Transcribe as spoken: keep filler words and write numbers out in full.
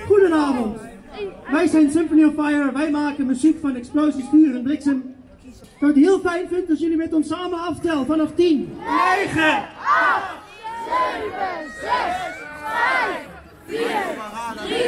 Goedenavond. Wij zijn Symphony of Fire. Wij maken muziek van explosies, vuur en bliksem. Ik zou het heel fijn vinden als jullie met ons samen aftellen vanaf tien. negen, acht, zeven, zes, vijf, vier, drie,